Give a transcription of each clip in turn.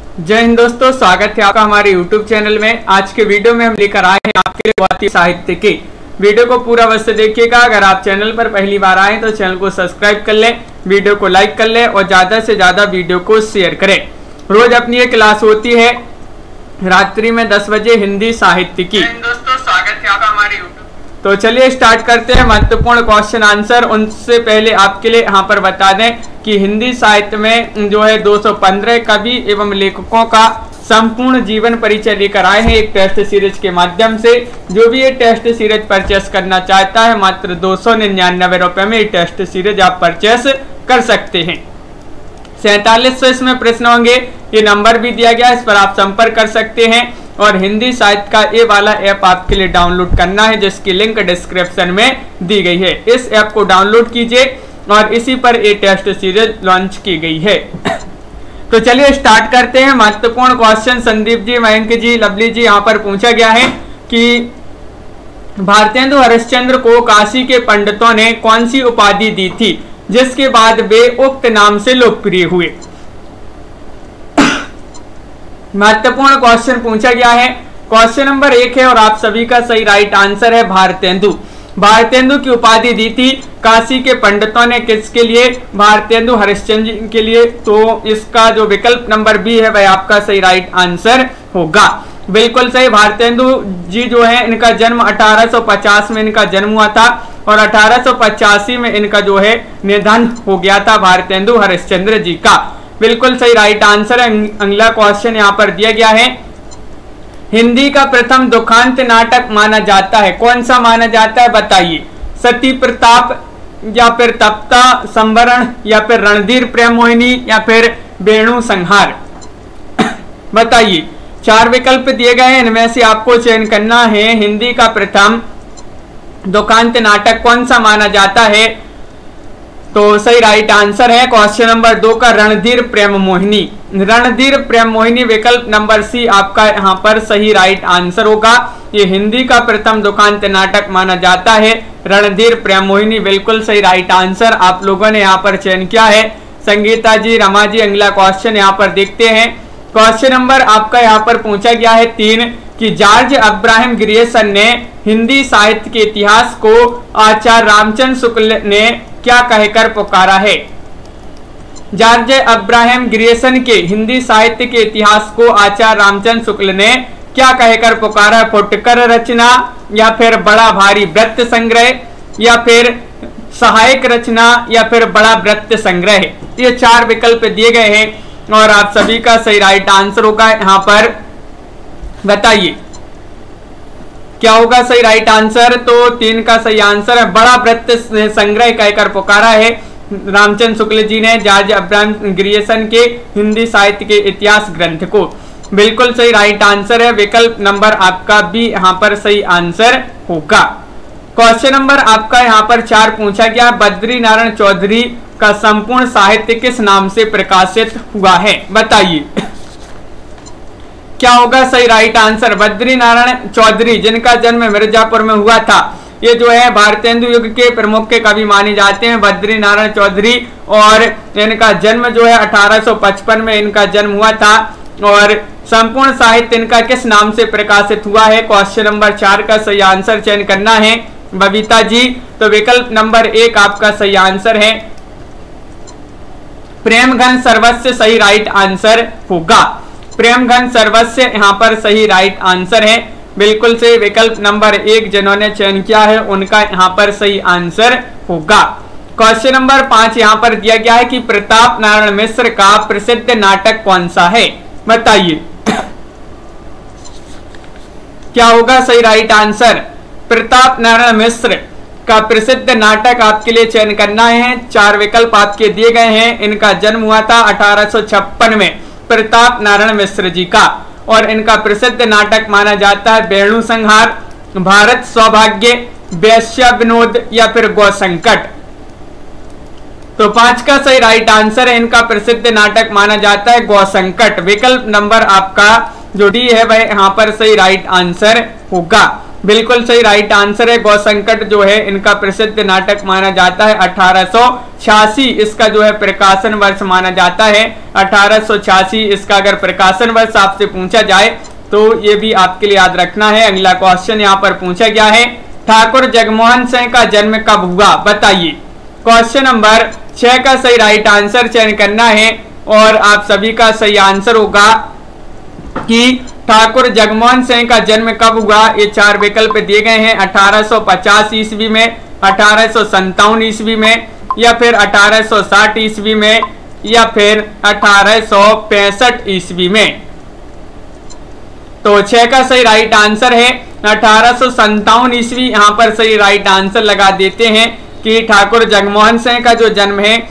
जय हिंद दोस्तों, स्वागत है आपका हमारे YouTube चैनल में। आज के वीडियो में हम लेकर आए हैं आपके लिए बहुत ही साहित्य की वीडियो को पूरा अवश्य देखिएगा। अगर आप चैनल पर पहली बार आए तो चैनल को सब्सक्राइब कर लें, वीडियो को लाइक कर लें और ज्यादा से ज्यादा वीडियो को शेयर करें। रोज अपनी ये क्लास होती है रात्रि में 10 बजे हिंदी साहित्य की। दोस्तों, स्वागत है आपका हमारे YouTube। तो चलिए स्टार्ट करते हैं महत्वपूर्ण क्वेश्चन आंसर। उनसे पहले आपके लिए यहाँ पर बता दें कि हिंदी साहित्य में जो है 215 कवि एवं लेखकों का संपूर्ण जीवन परिचय लेकर आए हैं एक टेस्ट सीरीज के माध्यम से। जो भी ये टेस्ट सीरीज परचेस करना चाहता है मात्र 299 रुपए में ये टेस्ट सीरीज आप परचेस कर सकते हैं। 4700 इसमें प्रश्न होंगे, ये नंबर भी दिया गया, इस पर आप संपर्क कर सकते हैं। और हिंदी साहित्य का ये वाला ऐप आपके लिए डाउनलोड करना है जिसकी लिंक डिस्क्रिप्शन में दी गई है। इस ऐप को डाउनलोड कीजिए और इसी पर ये टेस्ट सीरीज लॉन्च की गई है। तो चलिए स्टार्ट करते हैं। महत्वपूर्ण क्वेश्चन संदीप जी, मयंक जी, लवली जी, यहाँ पर पूछा गया है कि भारतेंदु हरिश्चंद्र को काशी के पंडितों ने कौन सी उपाधि दी थी जिसके बाद वे उक्त नाम से लोकप्रिय हुए। महत्वपूर्ण क्वेश्चन पूछा गया है। क्वेश्चन नंबर 1 है और आप सभी का सही राइट आंसर है भारतेंदु। भारतेंदु की उपाधि दी थी काशी के पंडितों ने, किसके लिए? भारतेंदु हरिश्चंद्र के लिए। तो इसका जो विकल्प नंबर बी है वह आपका सही राइट आंसर होगा। बिल्कुल सही। भारतेंदु जी जो है इनका जन्म 1850 में इनका जन्म हुआ था और 1885 में इनका जो है निधन हो गया था भारतेंदु हरिश्चंद्र जी का। बिल्कुल सही राइट आंसर है। अगला क्वेश्चन यहाँ पर दिया गया है, हिंदी का प्रथम दुखांत नाटक माना जाता है, कौन सा माना जाता है बताइए। सती प्रताप या फिर तप्ता संवरण या फिर रणधीर प्रेम मोहिनी या फिर वेणु संहार, बताइए। 4 विकल्प दिए गए हैं, इनमें से आपको चयन करना है। हिंदी का प्रथम दुखांत नाटक कौन सा माना जाता है? तो सही राइट आंसर है क्वेश्चन नंबर 2 का रणधीर प्रेम मोहिनी। रणधीर प्रेम मोहिनी विकल्प नंबर सी आपका यहाँ पर सही राइट आंसर होगा। ये हिंदी का प्रथम दुखांत नाटक माना जाता है रणधीर प्रेम मोहिनी। बिल्कुल सही राइट आंसर आप लोगों ने यहाँ पर चयन किया है। संगीता जी, रमा जी, अगला क्वेश्चन यहाँ पर देखते हैं। क्वेश्चन नंबर आपका यहाँ पर पूछा गया है 3 कि जॉर्ज अब्राहम ग्रियर्सन ने हिंदी साहित्य के इतिहास को आचार्य रामचंद्र शुक्ल ने क्या कहकर पुकारा है। जॉर्ज अब्राहम ग्रियर्सन के हिंदी साहित्य के इतिहास को आचार्य रामचंद्र शुक्ल ने क्या कहकर पुकारा? फुटकर रचना या फिर बड़ा भारी वृत्त संग्रह या फिर सहायक रचना या फिर बड़ा वृत्त संग्रह। ये 4 विकल्प दिए गए हैं और आप सभी का सही राइट आंसर होगा। यहाँ पर बताइए क्या होगा सही राइट आंसर। तो 3 का सही आंसर है, बड़ा वृत्त संग्रह कहकर पुकारा है रामचंद्र शुक्ल जी ने जॉर्ज अब्राहम ग्रियर्सन के हिंदी साहित्य के इतिहास ग्रंथ को। बिल्कुल सही राइट आंसर है। विकल्प नंबर आपका बी यहाँ पर सही आंसर होगा। क्वेश्चन नंबर आपका यहाँ पर 4 पूछा गया, बद्री नारायण चौधरी का संपूर्ण साहित्य किस नाम से प्रकाशित हुआ है, बताइए। क्या होगा सही राइट आंसर। बद्री नारायण चौधरी जिनका जन्म मिर्जापुर में हुआ था, ये जो है भारतेंदु युग के प्रमुख कवि माने जाते हैं बद्री नारायण चौधरी। और इनका जन्म जो है 1855 में इनका जन्म हुआ था। और संपूर्ण साहित्य इनका किस नाम से प्रकाशित हुआ है? क्वेश्चन नंबर 4 का सही आंसर चयन करना है बबीता जी। तो विकल्प नंबर 1 आपका सही आंसर है, प्रेमघन सर्वस्व सही राइट आंसर होगा। प्रेमघन सर्वस्व यहाँ पर सही राइट आंसर है। बिल्कुल से विकल्प नंबर 1 जिन्होंने चयन किया है उनका यहाँ पर सही आंसर होगा। क्वेश्चन नंबर 5 यहाँ पर दिया गया है कि प्रताप नारायण मिश्र का प्रसिद्ध नाटक कौन सा है, बताइए। क्या होगा सही राइट आंसर। प्रताप नारायण मिश्र का प्रसिद्ध नाटक आपके लिए चयन करना है। 4 विकल्प आपके दिए गए हैं। इनका जन्म हुआ था 1856 में प्रताप नारायण मिश्र जी का और इनका प्रसिद्ध नाटक माना जाता है वेणु संहार, भारत सौभाग्य, वैश्य विनोद या फिर गौ संकट। तो 5 का सही राइट आंसर है, इनका प्रसिद्ध नाटक माना जाता है गौ संकट। विकल्प नंबर आपका जो डी है वह यहाँ पर सही राइट आंसर होगा। बिल्कुल सही राइट आंसर है। गौ संकट जो है इनका प्रसिद्ध नाटक माना जाता है। 1886 इसका जो है प्रकाशन वर्ष माना जाता है। 1886 इसका अगर प्रकाशन वर्ष आपसे पूछा जाए तो ये भी आपके लिए याद रखना है। अगला क्वेश्चन यहाँ पर पूछा गया है, ठाकुर जगमोहन सिंह का जन्म कब हुआ, बताइए। क्वेश्चन नंबर 6 का सही राइट आंसर चयन करना है और आप सभी का सही आंसर होगा कि ठाकुर जगमोहन सिंह का जन्म कब हुआ। ये 4 विकल्प दिए गए हैं। 1850 ईस्वी में, 1857 ईस्वी में, या फिर 1860 ईस्वी में, या फिर 1865 ईस्वी में। तो 6 का सही राइट आंसर है 1857 ईस्वी। यहाँ पर सही राइट आंसर लगा देते हैं कि ठाकुर जगमोहन सिंह का जो जन्म है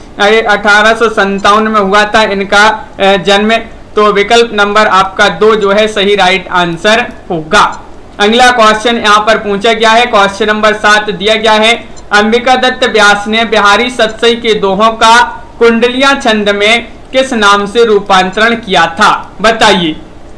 1857 में हुआ था इनका जन्म। तो विकल्प नंबर आपका 2 जो है सही राइट आंसर होगा। अगला क्वेश्चन यहाँ पर पूछा गया है। क्वेश्चन नंबर 7 दिया गया है, अंबिका दत्त व्यास ने बिहारी सतसई के दोहों का कुंडलियां छंद में किस नाम से रूपांतरण किया था, बताइए।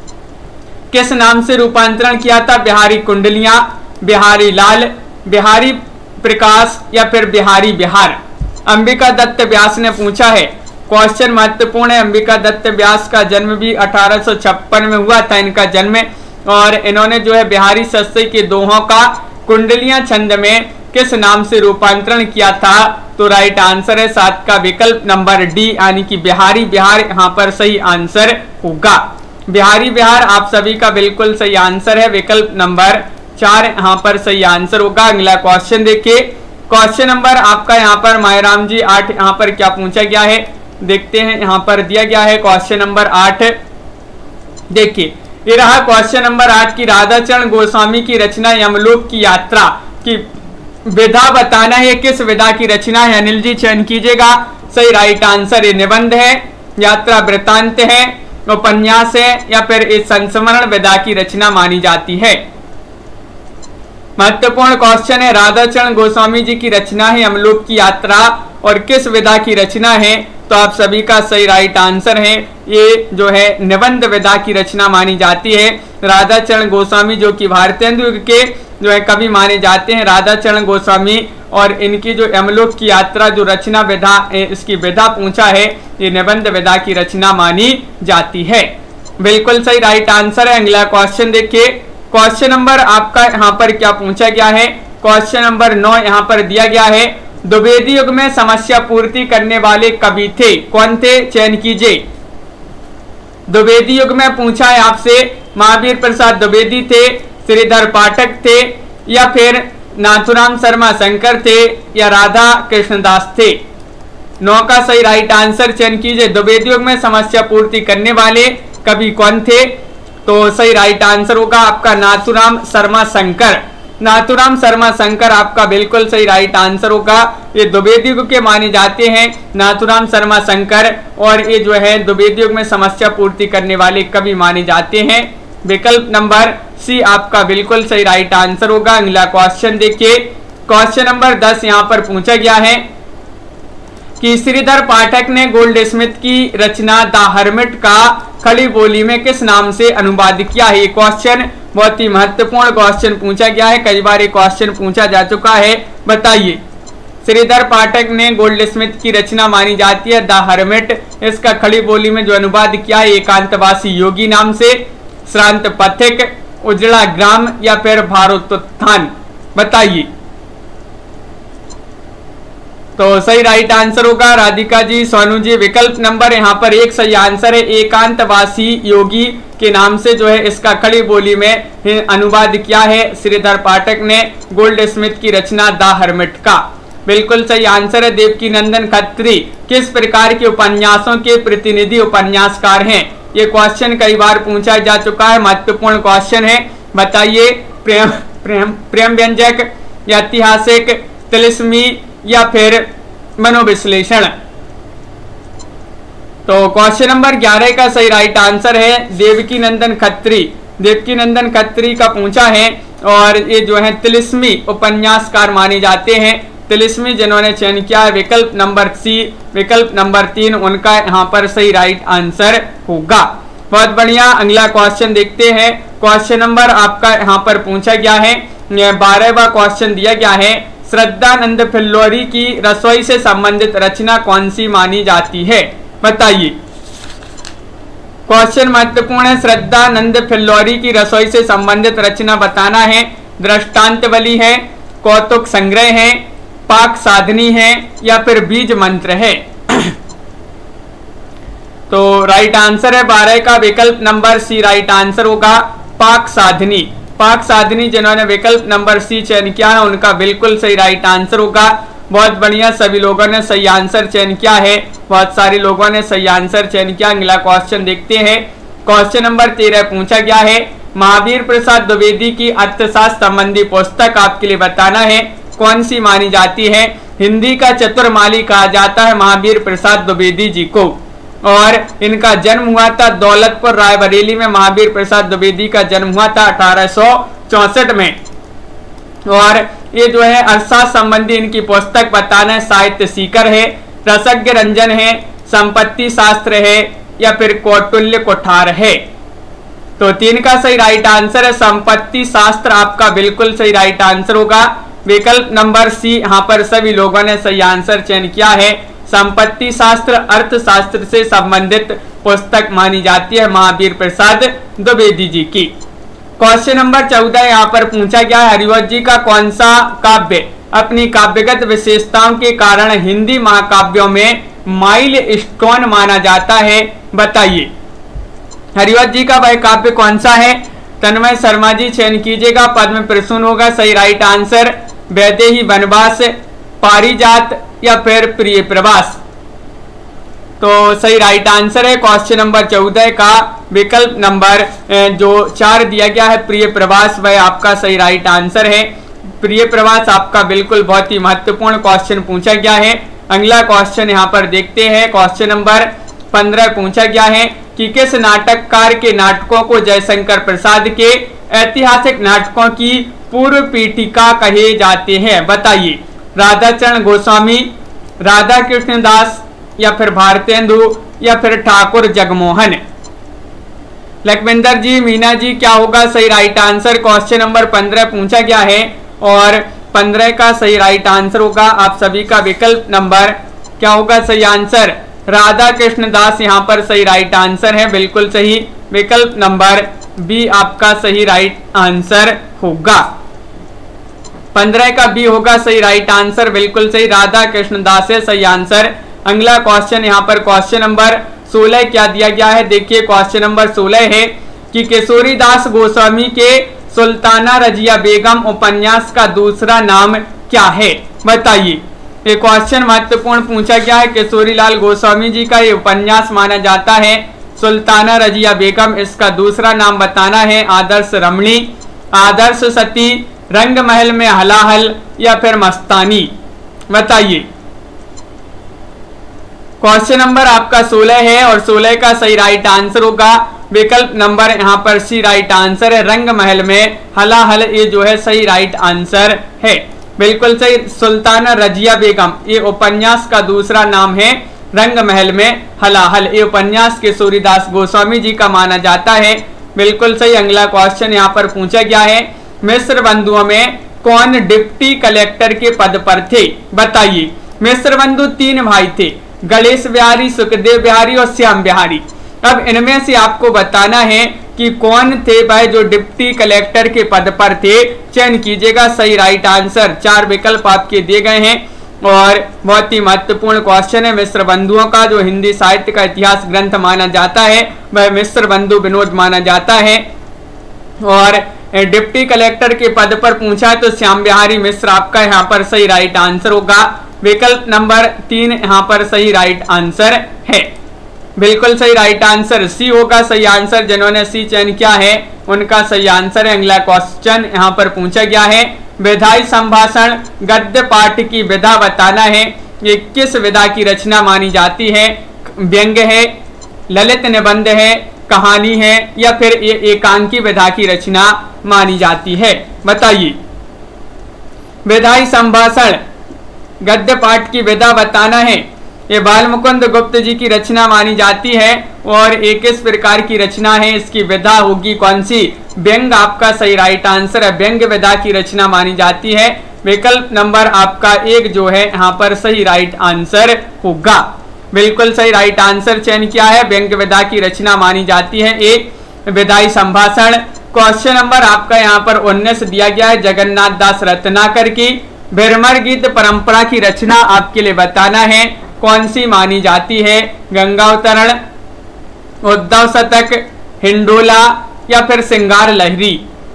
किस नाम से रूपांतरण किया था? बिहारी कुंडलियां, बिहारी लाल, बिहारी प्रकाश, या फिर बिहारी बिहार। अंबिका दत्त व्यास ने पूछा है। क्वेश्चन महत्वपूर्ण है। अंबिका दत्त व्यास का जन्म भी 1856 में हुआ था इनका जन्म, और इन्होंने जो है बिहारी सतसई के दोहों का कुंडलियां छंद में किस नाम से रूपांतरण किया था। तो राइट आंसर है 7 का विकल्प नंबर डी, यानी कि बिहारी बिहार यहाँ पर सही आंसर होगा। बिहारी बिहार आप सभी का बिल्कुल सही आंसर है। विकल्प नंबर 4 यहाँ पर सही आंसर होगा। अगला क्वेश्चन देखिए। क्वेश्चन नंबर आपका यहाँ पर मायराम जी 8 यहाँ पर क्या पूछा गया है, देखते हैं। यहाँ पर दिया गया है क्वेश्चन नंबर 8, देखिए ये रहा क्वेश्चन नंबर 8 की राधाचरण गोस्वामी की रचना यमलोक की यात्रा की विधा बताना है। किस विधा की रचना है? अनिल जी चयन कीजिएगा। सही राइट आंसर ये निबंध है, यात्रा वृत्तांत है, उपन्यास है, या फिर इस संस्मरण विधा की रचना मानी जाती है। महत्वपूर्ण क्वेश्चन है। राधाचरण गोस्वामी जी की रचना है यमलोक की यात्रा, और किस विधा की रचना है? तो आप सभी का सही राइट आंसर है ये जो है निबंध विधा की रचना मानी जाती है। राधाचरण गोस्वामी जो कि भारतेंदु युग के जो है कवि माने जाते हैं, राधाचरण गोस्वामी, और इनकी जो यमलोक की यात्रा जो रचना विधा इसकी विधा पूछा है ये निबंध विधा की रचना मानी जाती है। बिल्कुल सही राइट आंसर है। अगला क्वेश्चन देखिए। क्वेश्चन नंबर आपका यहाँ पर क्या पूछा गया है? क्वेश्चन नंबर 9 यहाँ पर दिया गया है, द्विवेदी युग में समस्या पूर्ति करने वाले कवि थे, कौन थे? चयन कीजिए। द्विवेदी युग में पूछा है आपसे, महावीर प्रसाद द्विवेदी थे, श्रीधर पाठक थे, या फिर नाथुराम शर्मा शंकर थे, या राधा कृष्णदास थे। 9 का सही राइट आंसर चयन कीजिए। द्विवेदी युग में समस्या पूर्ति करने वाले कवि कौन थे? तो सही राइट आंसर होगा आपका नाथुराम शर्मा शंकर। नाथुराम शर्मा शंकर आपका बिल्कुल सही राइट आंसर होगा। ये द्विवेदी युग के माने जाते हैं नाथुराम शर्मा शंकर, और ये जो है द्विवेदी युग में समस्या पूर्ति करने वाले कवि माने जाते हैं। विकल्प नंबर सी आपका बिल्कुल सही राइट आंसर होगा। अगला क्वेश्चन देखिए। क्वेश्चन नंबर 10 यहाँ पर पूछा गया है कि श्रीधर पाठक ने गोल्ड स्मिथ की रचना द हर्मिट का खड़ी बोली में किस नाम से अनुवाद किया है? ये क्वेश्चन बहुत ही महत्वपूर्ण क्वेश्चन पूछा गया है, कई बार ये क्वेश्चन पूछा जा चुका है, बताइए। श्रीधर पाठक ने गोल्ड स्मिथ की रचना मानी जाती है द हर्मिट, इसका खड़ी बोली में जो अनुवाद किया है एकांतवासी योगी नाम से, श्रांत पथिक, उजड़ा ग्राम, या फिर भारोत्थान, बताइए। तो सही राइट आंसर होगा राधिका जी, सोनू जी। विकल्प नंबर यहाँ पर 1 सही आंसर है। एकांतवासी योगी के नाम से जो है इसका खड़ी बोली में अनुवाद किया है श्रीधर पाठक ने गोल्ड स्मिथ की रचना द हर्मिट का। बिल्कुल सही आंसर है। देवकी नंदन खत्री किस प्रकार के उपन्यासों के प्रतिनिधि उपन्यासकार हैं? ये क्वेश्चन कई बार पूछा जा चुका है, महत्वपूर्ण क्वेश्चन है, बताइए। प्रेम व्यंजक, या ऐतिहासिक, तिलिस्मी, या फिर मनोविश्लेषण। तो क्वेश्चन नंबर 11 का सही राइट आंसर है देवकी नंदन खत्री। देवकी नंदन खत्री का पूछा है, और ये जो है तिलिस्मी उपन्यासकार माने जाते हैं। तिलिस्मी जिन्होंने चयन किया है विकल्प नंबर सी, विकल्प नंबर 3 उनका यहाँ पर सही राइट आंसर होगा। बहुत बढ़िया। अगला क्वेश्चन देखते हैं। क्वेश्चन नंबर आपका यहाँ पर पूछा गया है 12वां क्वेश्चन दिया गया है, श्रद्धानंद फिल्लोरी की रसोई से संबंधित रचना कौन सी मानी जाती है? बताइए। क्वेश्चन महत्वपूर्ण है। श्रद्धानंद फिल्लोरी की रसोई से संबंधित रचना बताना है। दृष्टांतवली है, कौतुक संग्रह है, पाक साधनी है या फिर बीज मंत्र है? तो राइट आंसर है 12 का विकल्प नंबर सी राइट आंसर होगा, पाक साधनी। पाक साधनी जिन्होंने विकल्प नंबर सी चयन किया है उनका बिल्कुल सही राइट आंसर होगा। बहुत बढ़िया, सभी लोगों ने सही आंसर चयन किया है, बहुत सारे लोगों ने सही आंसर चयन किया। अगला क्वेश्चन देखते हैं। क्वेश्चन नंबर 13 पूछा गया है, महावीर प्रसाद द्विवेदी की अर्थशास्त्र संबंधी पुस्तक आपके लिए बताना है, कौन सी मानी जाती है? हिंदी का चतुर्माली कहा जाता है महावीर प्रसाद द्विवेदी जी को, और इनका जन्म हुआ था दौलतपुर रायबरेली में। महावीर प्रसाद द्विवेदी का जन्म हुआ था 1864 में। और ये जो है अर्थशास्त्र संबंधी इनकी पुस्तक बताना है, साहित्य सीकर है, रसज्ञ रंजन है, संपत्ति शास्त्र है या फिर कौटिल्य कुठार है? तो 3 का सही राइट आंसर है संपत्ति शास्त्र, आपका बिल्कुल सही राइट आंसर होगा। विकल्प नंबर सी यहाँ पर सभी लोगों ने सही आंसर चयन किया है। संपत्ति शास्त्र अर्थशास्त्र से संबंधित पुस्तक मानी जाती है महावीर प्रसाद द्विवेदी जी की। क्वेश्चन नंबर 14 यहाँ पर पूछा गया है, हरिवंश जी का कौन सा काव्य अपनी काव्यगत विशेषताओं के कारण हिंदी महाकाव्यों में माइल स्टोन माना जाता है? बताइए। हरिवंश जी का वह काव्य कौन सा है? तन्मय शर्मा जी चयन कीजिएगा। पद्म प्रसून होगा सही राइट आंसर, वैदेही वनवास, पारिजात या फिर प्रिय प्रवास? तो सही राइट आंसर है क्वेश्चन नंबर 14 का विकल्प नंबर जो 4 दिया गया है प्रिय प्रवास, वह आपका सही राइट आंसर है। प्रिय प्रवास आपका बिल्कुल बहुत ही महत्वपूर्ण क्वेश्चन पूछा गया है। अगला क्वेश्चन यहाँ पर देखते हैं। क्वेश्चन नंबर 15 पूछा गया है कि किस नाटककार के नाटकों को जयशंकर प्रसाद के ऐतिहासिक नाटकों की पूर्व पीठिका कहे जाते हैं? बताइए। राधाचरण गोस्वामी, राधा कृष्ण दास या फिर भारतेंदु या फिर ठाकुर जगमोहन? लखविंदर जी, मीना जी, क्या होगा सही राइट आंसर? क्वेश्चन नंबर 15 पूछा गया है और 15 का सही राइट आंसर होगा आप सभी का विकल्प नंबर क्या होगा सही आंसर? राधा कृष्ण दास यहाँ पर सही राइट आंसर है, बिल्कुल सही। विकल्प नंबर बी आपका सही राइट आंसर होगा। 15 का बी होगा सही राइट आंसर, बिल्कुल सही। राधा कृष्ण दास है सही आंसर। अगला क्वेश्चन यहाँ पर क्वेश्चन नंबर 16 क्या दिया गया है? देखिए क्वेश्चन नंबर 16 है कि किशोरीदास गोस्वामी के सुल्ताना रजिया बेगम उपन्यास का दूसरा नाम क्या है? बताइए। ये क्वेश्चन महत्वपूर्ण पूछा गया है। किशोरीलाल गोस्वामी जी का ये उपन्यास माना जाता है सुल्ताना रजिया बेगम, इसका दूसरा नाम बताना है आदर्श रमणी, आदर्श सती, रंग महल में हलाहल या फिर मस्तानी? बताइए। क्वेश्चन नंबर आपका 16 है और 16 का सही राइट आंसर होगा विकल्प नंबर यहाँ पर सी राइट आंसर है, रंग महल में हलाहल, ये जो है सही राइट आंसर है, बिल्कुल सही। सुल्ताना रजिया बेगम ये उपन्यास का दूसरा नाम है रंग महल में हलाहल, ये उपन्यास किशोरीदास गोस्वामी जी का माना जाता है, बिल्कुल सही। अगला क्वेश्चन यहाँ पर पूछा गया है, मिश्र बंधुओं में कौन डिप्टी कलेक्टर के पद पर थे? बताइए। मिश्र बंधु 3 भाई थे, गणेश बिहारी, सुखदेव बिहारी और श्याम बिहारी। अब इनमें से आपको बताना है कि कौन थे वह जो डिप्टी कलेक्टर के पद पर थे, चयन कीजिएगा सही राइट आंसर। 4 विकल्प आपके दिए गए हैं और बहुत ही महत्वपूर्ण क्वेश्चन है। मिश्र बंधुओं का जो हिंदी साहित्य का इतिहास ग्रंथ माना जाता है वह मिश्र बंधु विनोद माना जाता है, और डिप्टी कलेक्टर के पद पर पूछा तो श्याम बिहारी मिश्र आपका यहाँ पर सही राइट आंसर होगा। विकल्प नंबर 3 यहाँ पर सही राइट आंसर है, बिल्कुल सही राइट आंसर सी होगा सही आंसर। जिन्होंने सी चयन किया है उनका सही आंसर है। अगला क्वेश्चन यहाँ पर पूछा गया है, विधायी संभाषण गद्य पाठ की विधा बताना है, ये किस विधा की रचना मानी जाती है? व्यंग है, ललित निबंध है, कहानी है या फिर ये एकांकी विधा की रचना मानी जाती है? बताइए। विधायी संभाषण गद्य पाठ की विधा बताना है, ये बाल मुकुंद गुप्त जी की रचना मानी जाती है और ये किस प्रकार की रचना है, इसकी विधा होगी कौन सी, व्यंग आपका सही राइट आंसर है। व्यंग विधा की रचना मानी जाती है। विकल्प नंबर आपका 1 जो है यहाँ पर सही राइट आंसर होगा। बिल्कुल सही राइट आंसर चयन किया है, व्यंग विधा की रचना मानी जाती है एक विधायी संभाषण। क्वेश्चन नंबर आपका यहाँ पर 19 दिया गया है, जगन्नाथ दास रत्नाकर की भ्रमर गीत परंपरा की रचना आपके लिए बताना है, कौन सी मानी जाती है, गंगावतरण, उद्धव शतक, हिंडोला या फिर सिंगार लहरी।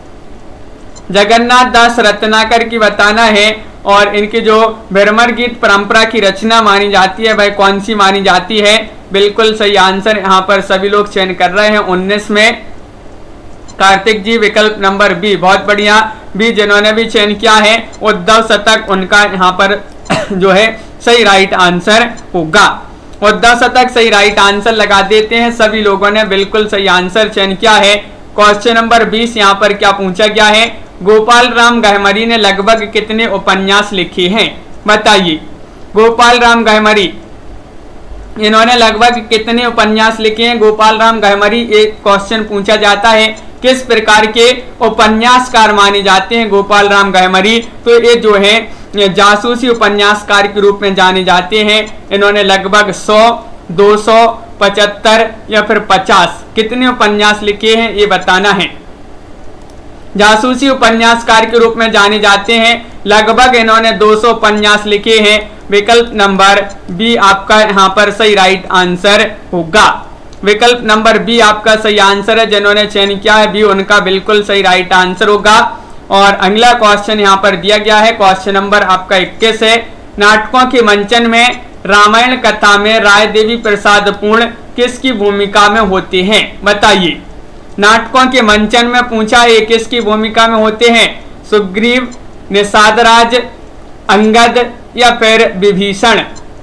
जगन्नाथ दास रत्नाकर की बताना है और इनकी जो भ्रमर गीत परंपरा की रचना मानी जाती है वह कौन सी मानी जाती है। बिल्कुल सही आंसर यहाँ पर सभी लोग चयन कर रहे हैं 19 में। कार्तिक जी विकल्प नंबर बी, बहुत बढ़िया, बी जिन्होंने भी चयन किया है उद्धव शतक, उनका यहाँ पर जो है सही राइट आंसर होगा। उद्धव शतक सही राइट आंसर लगा देते हैं सभी लोगों ने, बिल्कुल सही आंसर चयन किया है। क्वेश्चन नंबर 20 यहाँ पर क्या पूछा गया है, गोपाल राम गहमरी ने लगभग कितने उपन्यास लिखे हैं, बताइए। गोपाल राम गहमरी इन्होंने लगभग कितने उपन्यास लिखे हैं। गोपाल राम गहमरी एक क्वेश्चन पूछा जाता है, किस प्रकार के उपन्यासकार माने जाते हैं गोपाल राम गहमरी, तो ये जो है जासूसी उपन्यासकार के रूप में जाने जाते हैं। इन्होंने लगभग 100, 200, 75 या फिर 50 कितने उपन्यास लिखे हैं ये बताना है। जासूसी उपन्यासकार के रूप में जाने जाते हैं, लगभग इन्होंने 200 उपन्यास लिखे हैं। विकल्प नंबर बी आपका यहाँ पर सही राइट आंसर होगा। विकल्प नंबर बी आपका सही आंसर है, जिन्होंने चयन किया है बी उनका बिल्कुल सही राइट आंसर होगा। और अगला क्वेश्चन यहाँ पर दिया गया है, क्वेश्चन नंबर आपका 21 है, नाटकों के मंचन में रामायण कथा में राय देवी प्रसाद पूर्ण किसकी भूमिका में होते हैं, बताइए। नाटकों के मंचन में पूछा है किसकी भूमिका में होते हैं, सुग्रीव, निषादराज, अंगद या फिर विभीषण।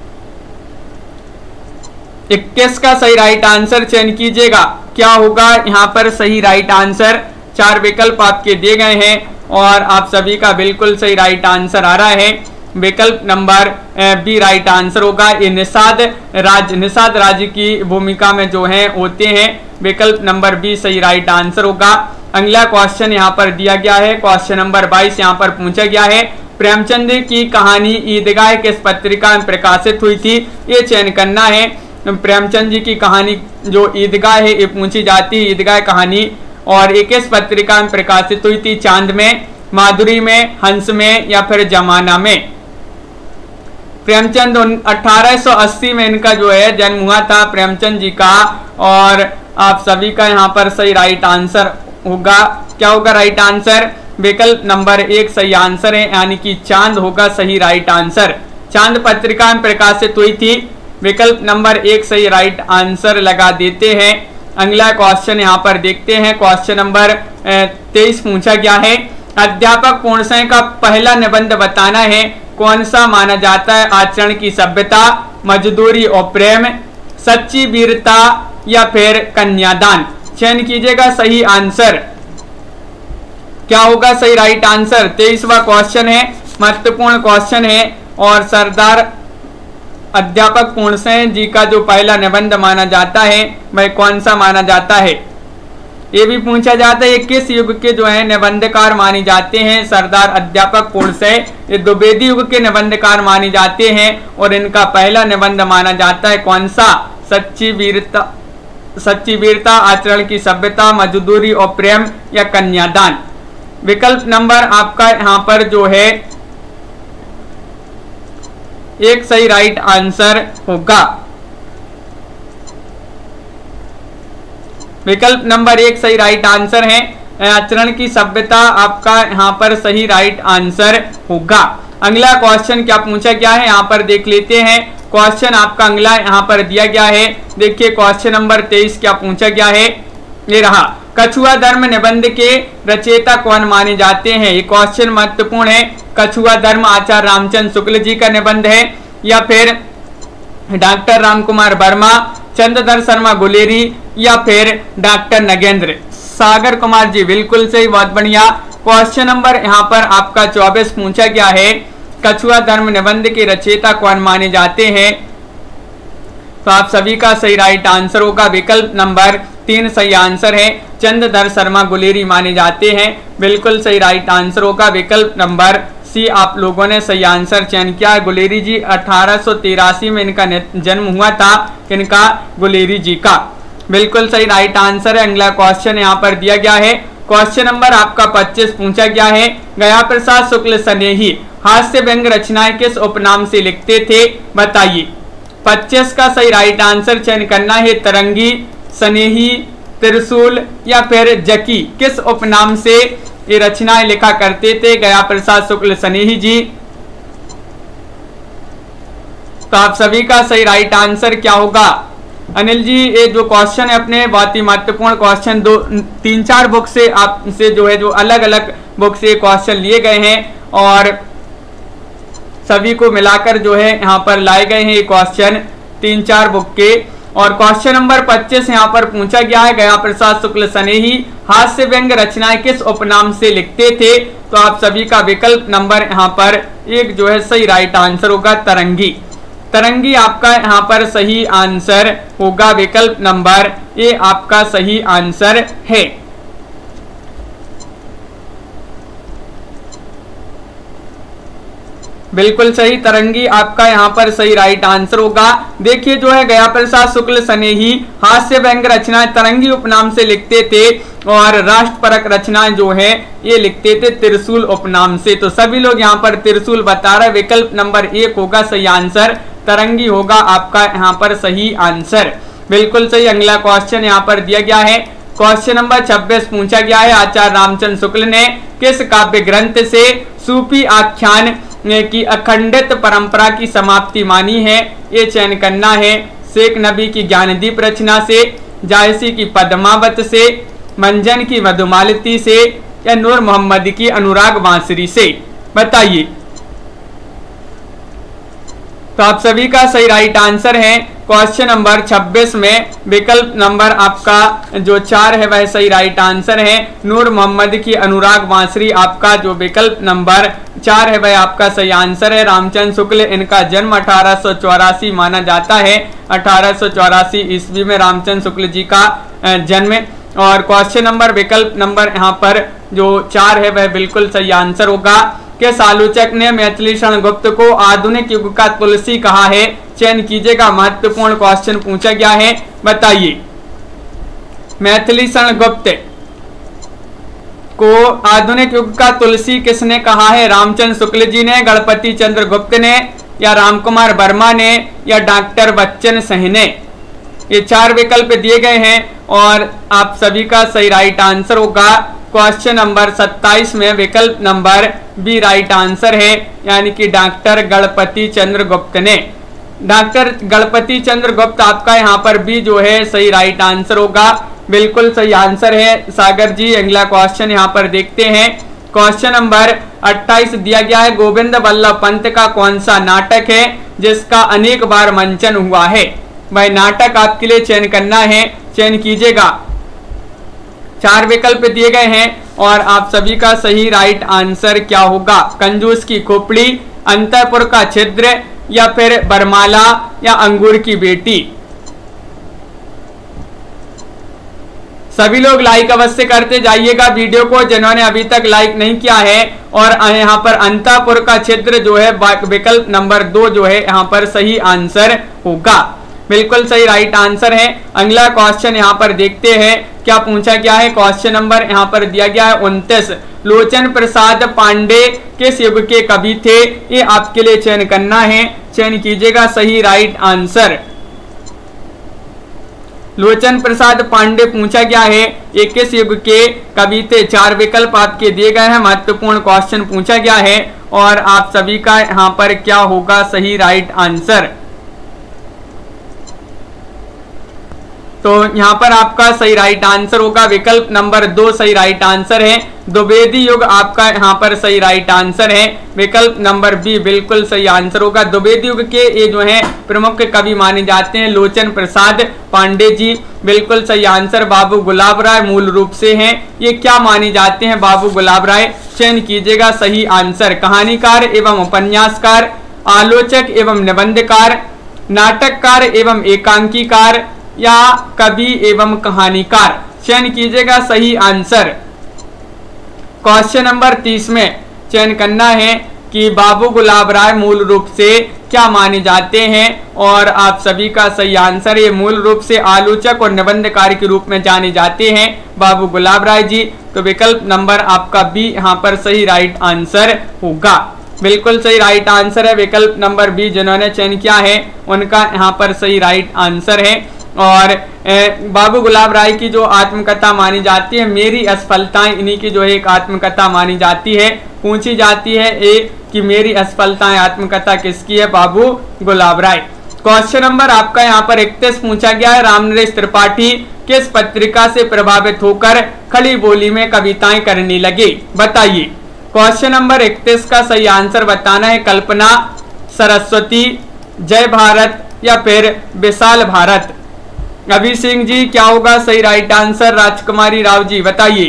21 का सही राइट आंसर चयन कीजिएगा, क्या होगा यहाँ पर सही राइट आंसर। 4 विकल्प आपके दिए गए हैं और आप सभी का बिल्कुल सही राइट आंसर आ रहा है। विकल्प नंबर बी राइट आंसर होगा। ये निषाद राज की भूमिका में जो है होते हैं। विकल्प नंबर बी सही राइट आंसर होगा। अगला क्वेश्चन यहाँ पर दिया गया है, क्वेश्चन नंबर 22 यहाँ पर पूछा गया है, प्रेमचंद की कहानी ईदगाह किस पत्रिका में प्रकाशित हुई थी, ये चयन करना है। प्रेमचंद जी की कहानी जो ईदगाह है ये पूछी जाती है, ईदगाह कहानी, और ये किस पत्रिका में प्रकाशित हुई थी, चांद में, माधुरी में, हंस में या फिर जमाना में। प्रेमचंद 1880 में इनका जो है जन्म हुआ था प्रेमचंद जी का, और आप सभी का यहाँ पर सही राइट आंसर होगा। क्या होगा राइट आंसर, विकल्प नंबर 1 सही आंसर है, यानी कि चांद होगा सही राइट आंसर। चांद पत्रिका में प्रकाशित हुई थी, विकल्प नंबर 1 सही राइट आंसर लगा देते हैं। अगला क्वेश्चन यहाँ पर देखते हैं, क्वेश्चन नंबर 23 पूछा गया है, अध्यापक पूर्णशय का पहला निबंध बताना है, कौन सा माना जाता है, आचरण की सभ्यता, मजदूरी और प्रेम, सच्ची वीरता या फिर कन्यादान। चयन कीजिएगा सही आंसर, क्या होगा सही राइट आंसर। 23वां क्वेश्चन है, महत्वपूर्ण क्वेश्चन है, और सरदार अध्यापक पूर्णशय जी का जो पहला निबंध माना जाता है वह कौन सा माना जाता है। ये भी पूछा जाता है किस युग के जो है निबंधकार माने जाते हैं, सरदार अध्यापक पूर्णशय ये द्विवेदी युग के निबंधकार माने जाते हैं, और इनका पहला निबंध माना जाता है कौन सा, सच्ची वीरता, आचरण की सभ्यता, मजदूरी और प्रेम या कन्यादान। विकल्प नंबर आपका यहाँ पर जो है 1 सही राइट आंसर होगा। विकल्प नंबर 1 सही राइट आंसर है, आचरण की सभ्यता आपका यहाँ पर सही राइट आंसर होगा। अगला क्वेश्चन क्या पूछा गया है यहाँ पर देख लेते हैं। क्वेश्चन आपका अगला यहाँ पर दिया गया है, देखिए क्वेश्चन नंबर 23 क्या पूछा गया है, ये रहा, कछुआ धर्म निबंध के रचयिता कौन माने जाते हैं। ये क्वेश्चन महत्वपूर्ण है। कछुआ धर्म आचार्य रामचंद्र शुक्ल जी का निबंध है, या फिर डॉक्टर रामकुमार वर्मा, चंद्रधर शर्मा गुलेरी या फिर डॉक्टर नगेंद्र सागर कुमार जी। बिल्कुल सही, बहुत बढ़िया। क्वेश्चन नंबर यहाँ पर आपका 24 पूछा गया है, कछुआ धर्म निबंध के रचयिता कौन माने जाते हैं। तो आप सभी का सही राइट आंसर होगा विकल्प नंबर 3 सही आंसर है। चंद्रधर शर्मा गुलेरी माने जाते हैं, बिल्कुल सही राइट आंसर होगा विकल्प नंबर सी आप लोगों ने सही आंसर चयन किया है। गुलेरी जी 1883 में इनका जन्म हुआ था, इनका गुलेरी जी का बिल्कुल सही राइट आंसर है। अगला क्वेश्चन यहाँ पर दिया गया है, क्वेश्चन नंबर आपका 25 पूछा गया है। गया प्रसाद शुक्ल स्नेही हास्य व्यंग रचनाएं किस उपनाम से लिखते थे, बताइए। 25 का सही राइट आंसर चयन करना है। तरंगी, स्नेही, त्रिशूल या फिर जकी, किस उपनाम से ये रचनाएं लिखा करते थे गया प्रसाद शुक्ल स्नेही जी। तो आप सभी का सही राइट आंसर क्या होगा। अनिल जी ये जो क्वेश्चन है अपने बहुत ही महत्वपूर्ण क्वेश्चन 3-4 बुक से आपसे जो है जो अलग अलग बुक से क्वेश्चन लिए गए हैं और सभी को मिलाकर जो है यहाँ पर लाए गए हैं ये क्वेश्चन 3-4 बुक के। और क्वेश्चन नंबर 25 यहाँ पर पूछा गया है, गया प्रसाद शुक्ल स्नेही हास्य व्यंग रचनाएं किस उपनाम से लिखते थे। तो आप सभी का विकल्प नंबर यहाँ पर 1 जो है सही राइट आंसर होगा तरंगी। तरंगी आपका यहाँ पर सही आंसर होगा, विकल्प नंबर ए आपका सही आंसर है। बिल्कुल सही, तरंगी आपका यहाँ पर सही राइट आंसर होगा। देखिए जो है गया प्रसाद शुक्ल स्नेही हास्य व्यंग रचनाएं तरंगी उपनाम से लिखते थे और राष्ट्रपरक रचनाएं जो है ये लिखते थे त्रिशूल उपनाम से। तो सभी लोग यहाँ पर त्रिशूल बता रहे, विकल्प नंबर 1 होगा सही आंसर, तरंगी होगा आपका यहाँ पर सही आंसर। बिल्कुल सही। अगला क्वेश्चन यहाँ पर दिया गया है, क्वेश्चन नंबर 26 पूछा गया है, आचार्य रामचंद्र शुक्ल ने किस काव्य ग्रंथ से सूफी आख्यान की अखंडित परंपरा की समाप्ति मानी है, ये चयन करना है। शेख नबी की ज्ञानदीप रचना से, जायसी की पद्मावत से, मंजन की मधुमालती से या नूर मोहम्मद की अनुराग बांसुरी से, बताइए। तो आप सभी का सही राइट आंसर है क्वेश्चन नंबर 26 में विकल्प नंबर आपका जो 4 है वह सही राइट आंसर है। नूर मोहम्मद की अनुराग बांसुरी आपका जो विकल्प नंबर 4 है वह आपका सही आंसर है। रामचंद्र शुक्ल इनका जन्म 1884 माना जाता है, 1884 ईस्वी में रामचंद्र शुक्ल जी का जन्म। और क्वेश्चन नंबर विकल्प नंबर यहाँ पर जो 4 है वह बिल्कुल सही आंसर होगा। किस आलोचक ने मैथिली शरण गुप्त को आधुनिक युग का तुलसी कहा है, चयन कीजिएगा। महत्वपूर्ण क्वेश्चन पूछा गया है, बताइए। मैथिली शरण गुप्त को आधुनिक युग का तुलसी किसने कहा है, रामचंद्र शुक्ल जी ने, गणपति चंद्र गुप्त ने या रामकुमार वर्मा ने या डॉक्टर बच्चन सिंह ने। ये 4 विकल्प दिए गए हैं और आप सभी का सही राइट आंसर होगा क्वेश्चन नंबर 27 में विकल्प नंबर बी राइट आंसर है, यानी कि डॉक्टर गणपति चंद्र गुप्त ने। डॉक्टर गणपति चंद्र गुप्त आपका यहाँ पर बी जो है सही राइट आंसर होगा, बिल्कुल सही आंसर है सागर जी। अगला क्वेश्चन यहाँ पर देखते हैं, क्वेश्चन नंबर 28 दिया गया है, गोविंद बल्लभ पंत का कौन सा नाटक है जिसका अनेक बार मंचन हुआ है। वह नाटक आपके लिए चयन करना है, चयन कीजिएगा। 4 विकल्प दिए गए हैं और आप सभी का सही राइट आंसर क्या होगा। कंजूस की खोपड़ी, अंतरपुर का छिद्र या फिर बरमाला या अंगूर की बेटी। सभी लोग लाइक अवश्य करते जाइएगा वीडियो को जिन्होंने अभी तक लाइक नहीं किया है। और यहाँ पर अंतरपुर का छिद्र जो है विकल्प नंबर 2 जो है यहाँ पर सही आंसर होगा, बिल्कुल सही राइट आंसर है। अगला क्वेश्चन यहाँ पर देखते हैं क्या पूछा गया है। क्वेश्चन नंबर यहाँ पर दिया गया है 29, लोचन प्रसाद पांडे किस युग के कवि थे, ये आपके लिए चयन करना है, चयन कीजिएगा सही राइट आंसर। लोचन प्रसाद पांडे पूछा गया है, ये किस युग के कवि थे। 4 विकल्प आपके दिए गए हैं, महत्वपूर्ण क्वेश्चन पूछा गया है और आप सभी का यहाँ पर क्या होगा सही राइट आंसर। तो यहाँ पर आपका सही राइट आंसर होगा विकल्प नंबर 2 सही राइट आंसर है। द्विवेदी युग आपका यहाँ पर सही राइट आंसर है, विकल्प नंबर बी बिल्कुल सही आंसर होगा। द्विवेदी युग के ये जो है प्रमुख कवि माने जाते हैं लोचन प्रसाद पांडे जी, बिल्कुल सही आंसर। बाबू गुलाब राय मूल रूप से हैं, ये क्या माने जाते हैं बाबू गुलाब राय, चयन कीजिएगा सही आंसर। कहानीकार एवं उपन्यासकार, आलोचक एवं निबंधकार, नाटककार एवं एकांकीकार या कवि एवं कहानीकार? चयन कीजिएगा सही आंसर। क्वेश्चन नंबर 30 में चयन करना है कि बाबू गुलाब राय मूल रूप से क्या माने जाते हैं, और आप सभी का सही आंसर, ये मूल रूप से आलोचक और निबंधकार के रूप में जाने जाते हैं बाबू गुलाब राय जी। तो विकल्प नंबर आपका बी यहाँ पर सही राइट आंसर होगा। बिल्कुल सही राइट आंसर है विकल्प नंबर बी। जिन्होंने चयन किया है उनका यहाँ पर सही राइट आंसर है। और बाबू गुलाब राय की जो आत्मकथा मानी जाती है, मेरी असफलताएं, इन्हीं की जो है एक आत्मकथा मानी जाती है। पूछी जाती है कि मेरी असफलताएं आत्मकथा किसकी है? बाबू गुलाब राय। क्वेश्चन नंबर आपका यहाँ पर 31 पूछा गया है, रामनरेश त्रिपाठी किस पत्रिका से प्रभावित होकर खड़ी बोली में कविताएं करने लगे? बताइए। क्वेश्चन नंबर 31 का सही आंसर बताना है। कल्पना, सरस्वती, जय भारत या फिर विशाल भारत? अभी सिंह जी क्या होगा सही राइट आंसर? राजकुमारी राव जी बताइए।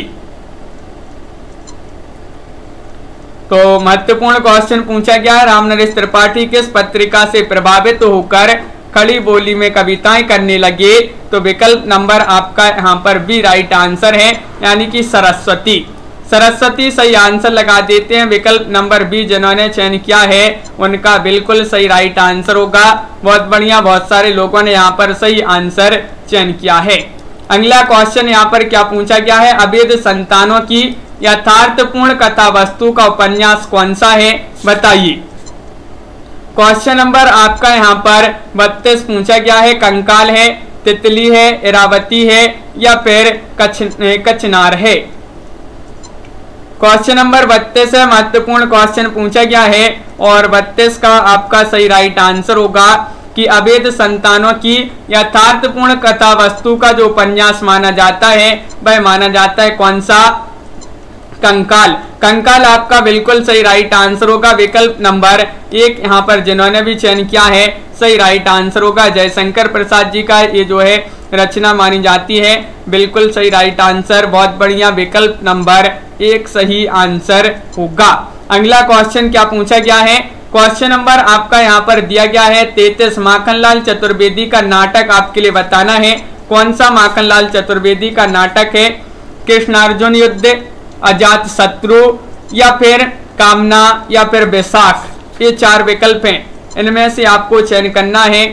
तो महत्वपूर्ण क्वेश्चन पूछा गया है, रामनरेश त्रिपाठी किस पत्रिका से प्रभावित होकर खड़ी बोली में कविताएं करने लगे? तो विकल्प नंबर आपका यहाँ पर बी राइट आंसर है, यानी कि सरस्वती। सरस्वती सही आंसर लगा देते हैं। विकल्प नंबर बी जिन्होंने चयन किया है उनका बिल्कुल सही राइट आंसर होगा। बहुत बढ़िया, बहुत सारे लोगों ने यहाँ पर सही आंसर चयन किया है। अगला क्वेश्चन यहाँ पर क्या पूछा गया है, अवैध संतानों की यथार्थपूर्ण कथा वस्तु का उपन्यास कौन सा है? बताइए। क्वेश्चन नंबर आपका यहाँ पर 32 पूछा गया है, कंकाल है, तितली है, इरावती है या फिर कचनार है? क्वेश्चन नंबर 32 है, महत्वपूर्ण क्वेश्चन पूछा गया है और 32 का आपका सही राइट आंसर होगा कि अवैध संतानों की यथार्थपूर्ण कथा वस्तु का जो उपन्यास माना जाता है वह माना जाता है कौन सा? कंकाल। कंकाल आपका बिल्कुल सही राइट आंसर होगा। विकल्प नंबर 1 यहाँ पर जिन्होंने भी चयन किया है सही राइट आंसर होगा। जयशंकर प्रसाद जी का ये जो है रचना मानी जाती है। बिल्कुल सही राइट आंसर, बहुत बढ़िया, विकल्प नंबर 1 सही आंसर होगा। अगला क्वेश्चन क्या पूछा गया है, क्वेश्चन नंबर आपका यहाँ पर दिया गया है 33, माखनलाल चतुर्वेदी का नाटक आपके लिए बताना है। कौन सा माखनलाल चतुर्वेदी का नाटक है? कृष्णार्जुन युद्ध, अजात शत्रु या फिर कामना या फिर बैसाख? ये 4 विकल्प हैं, इनमें से आपको चयन करना है।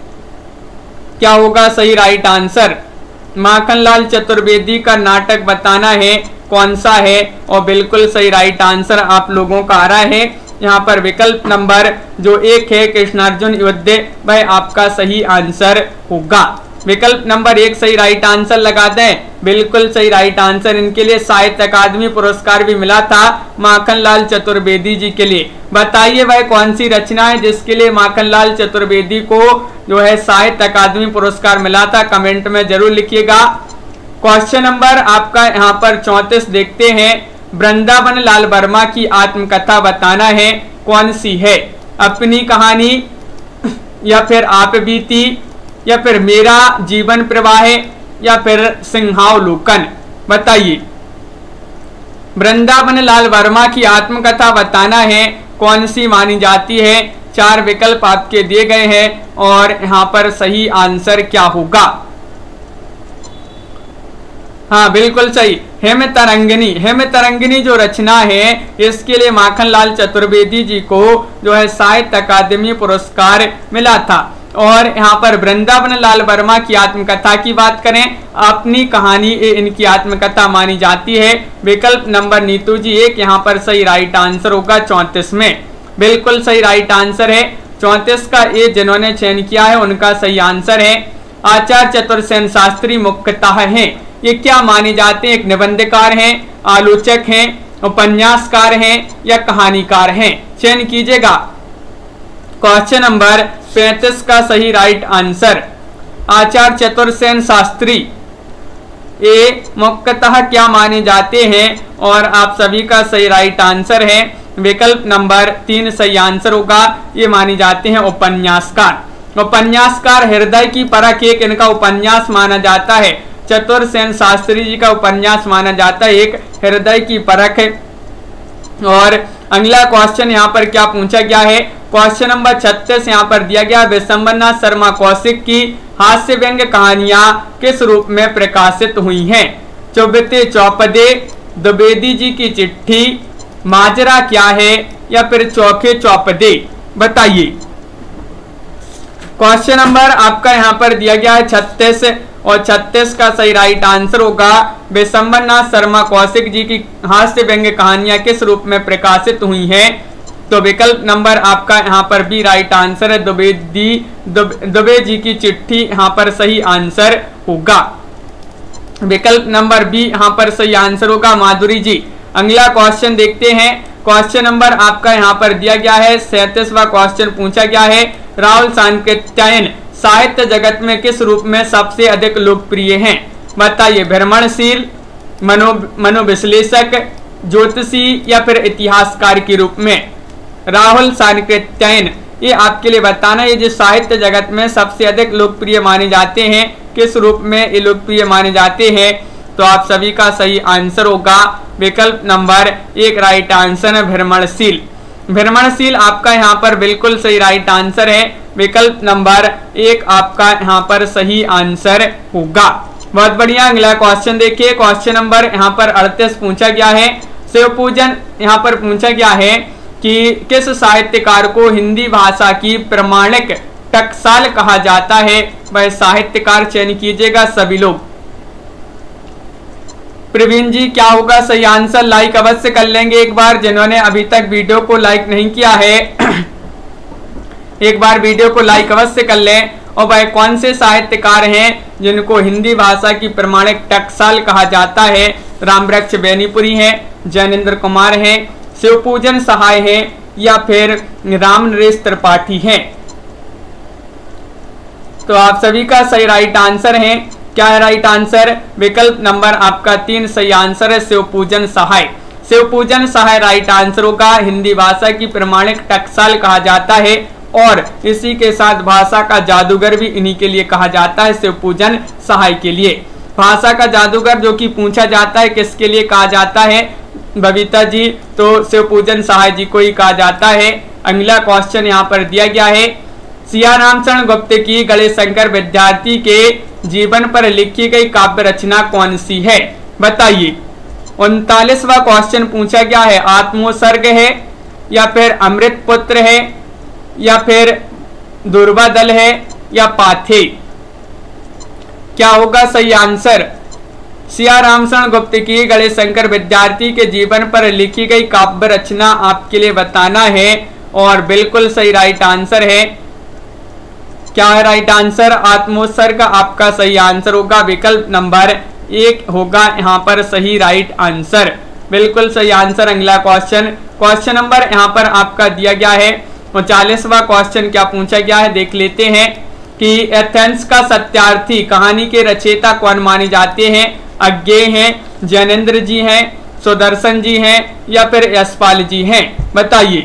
क्या होगा सही राइट आंसर? माखनलाल चतुर्वेदी का नाटक बताना है कौन सा है, और बिल्कुल सही राइट आंसर आप लोगों का आ रहा है यहाँ पर विकल्प नंबर जो 1 है कृष्णार्जुन युद्ध, वह आपका सही आंसर होगा। विकल्प नंबर 1 सही राइट आंसर लगा दें, बिल्कुल सही राइट आंसर। इनके लिए साहित्य अकादमी पुरस्कार भी मिला था माखनलाल चतुर्वेदी जी के लिए। बताइए वह कौन सी रचना है जिसके लिए माखनलाल चतुर्वेदी को जो है साहित्य अकादमी पुरस्कार मिला था? कमेंट में जरूर लिखिएगा। क्वेश्चन नंबर आपका यहाँ पर 34 देखते हैं, वृंदावन लाल वर्मा की आत्मकथा बताना है कौन सी है? अपनी कहानी या फिर आप बीती या फिर मेरा जीवन प्रवाह या फिर सिंहावलोकन? बताइए। वृंदावन लाल वर्मा की आत्मकथा बताना है कौन सी मानी जाती है? 4 विकल्प आपके दिए गए हैं और यहाँ पर सही आंसर क्या होगा? हाँ बिल्कुल सही, हेम तरंगिनी। हेम तरंगिनी जो रचना है इसके लिए माखनलाल चतुर्वेदी जी को जो है साहित्य अकादमी पुरस्कार मिला था। और यहाँ पर वृंदावन लाल वर्मा की आत्मकथा की बात करें, अपनी कहानी इनकी आत्मकथा मानी जाती है। विकल्प नंबर नीतू जी 1 यहाँ पर सही राइट आंसर होगा 34 में। बिल्कुल सही राइट आंसर है 34 का ए जिन्होंने चयन किया है उनका सही आंसर है। आचार्य चतुर्सेन शास्त्री मुख्यतः हैं, ये क्या माने जाते हैं? एक निबंधकार हैं, आलोचक हैं, उपन्यासकार हैं या कहानीकार हैं? चयन कीजिएगा। क्वेश्चन नंबर 35 का सही राइट आंसर आचार्य चतुर्सेन शास्त्री ए मुख्यतः क्या माने जाते हैं, और आप सभी का सही राइट आंसर है विकल्प नंबर 3 सही आंसर होगा। ये माने जाते हैं उपन्यासकार। उपन्यासकार हृदय की परख एक इनका उपन्यास माना जाता है। चतुर्सेन शास्त्री जी का उपन्यास माना जाता है एक हृदय की परख है। और अगला क्वेश्चन यहाँ पर क्या पूछा गया है, क्वेश्चन नंबर 36 यहाँ पर दिया गया, विशंबरनाथ शर्मा कौशिक की हास्य व्यंग कहानियां किस रूप में प्रकाशित हुई हैं? चौबते चौपदे, द्विवेदी जी की चिट्ठी, माजरा क्या है, या फिर चौके चौपदे? बताइए। क्वेश्चन नंबर आपका यहाँ पर दिया गया है 36 और 36 का सही राइट आंसर होगा विशंबरनाथ शर्मा कौशिक जी की हास्य व्यंग्य कहानियां किस रूप में प्रकाशित हुई हैं? तो विकल्प नंबर आपका यहाँ पर भी राइट आंसर है, दुबे जी की चिट्ठी यहाँ पर सही आंसर होगा। विकल्प नंबर बी यहाँ पर सही आंसर होगा, माधुरी जी। अगला क्वेश्चन देखते हैं, क्वेश्चन नंबर आपका यहाँ पर दिया गया है 37वां क्वेश्चन पूछा गया है, राहुल सांकृत्यायन साहित्य जगत में किस रूप में सबसे अधिक लोकप्रिय हैं? बताइए। भ्रमणशील, मनोविश्लेषक, ज्योतिषी, या फिर इतिहासकार के रूप में? राहुल सांकृत्यायन, ये आपके लिए बताना, ये जो साहित्य जगत में सबसे अधिक लोकप्रिय माने जाते हैं, किस रूप में ये लोकप्रिय माने जाते हैं? तो आप सभी का सही आंसर होगा विकल्प नंबर 1 राइट आंसर है, भ्रमणशील। भ्रमणशील आपका यहाँ पर बिल्कुल सही राइट आंसर है, विकल्प नंबर 1 आपका यहाँ पर सही आंसर होगा। बहुत बढ़िया। अगला क्वेश्चन देखिए, क्वेश्चन नंबर यहाँ पर 38 पूछा गया है, शिव पूजन यहाँ पर पूछा गया है कि किस साहित्यकार को हिंदी भाषा की प्रमाणिक टकसाल कहा जाता है? वह साहित्यकार चयन कीजिएगा सभी लोग। प्रवीण जी क्या होगा सही आंसर? लाइक अवश्य कर लेंगे एक बार, जिन्होंने अभी तक वीडियो को लाइक नहीं किया है एक बार वीडियो को लाइक अवश्य कर लें। और वह कौन से साहित्यकार हैं जिनको हिंदी भाषा की प्रमाणिक टकसाल कहा जाता है? रामवृक्ष बेनीपुरी हैं, जैनेन्द्र कुमार हैं, शिवपूजन सहाय हैं, या फिर राम नरेश त्रिपाठी हैं? तो आप सभी का सही राइट आंसर है, क्या है राइट आंसर? विकल्प नंबर आपका 3 सही आंसर है, शिवपूजन सहाय। शिवपूजन सहाय राइट आंसर होगा। हिंदी भाषा की प्रमाणिक टकसाल कहा जाता है और इसी के साथ भाषा का जादूगर भी इन्हीं के लिए कहा जाता है, शिवपूजन सहाय के लिए। भाषा का जादूगर जो कि पूछा जाता है किसके लिए कहा जाता है बबीता जी? तो शिवपूजन सहाय जी को ही कहा जाता है। अगला क्वेश्चन यहाँ पर दिया गया है, सिया रामचरण गुप्त की गणेशशंकर विद्यार्थी के जीवन पर लिखी गई काव्य रचना कौन सी है? बताइए। 39वां क्वेश्चन पूछा गया है, आत्मोत्सर्ग है, या फिर अमृत पुत्र है, या फिर दुर्वादल है, या पाथे? क्या होगा सही आंसर? सिया रामचरण गुप्त की गणेशशंकर विद्यार्थी के जीवन पर लिखी गई काव्य रचना आपके लिए बताना है और बिल्कुल सही राइट आंसर है। क्या है राइट आंसर? आत्मोत्सर्ग आपका सही आंसर होगा, विकल्प नंबर 1 होगा यहाँ पर सही राइट आंसर, बिल्कुल सही आंसर। अगला क्वेश्चन, क्वेश्चन नंबर यहाँ पर आपका दिया गया है 39वां क्वेश्चन क्या पूछा गया है देख लेते हैं कि एथेंस का सत्यार्थी कहानी के रचयिता कौन माने जाते हैं? अज्ञेय हैं, जैनेन्द्र जी हैं, सुदर्शन जी हैं, या फिर यशपाल जी हैं? बताइए।